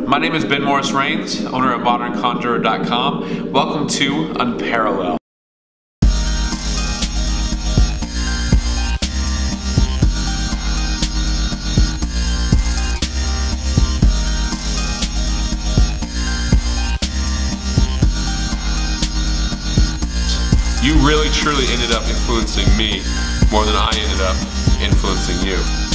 My name is Ben Morris Rains, owner of modernconjurer.com. Welcome to Unparalleled. You really truly ended up influencing me more than I ended up influencing you.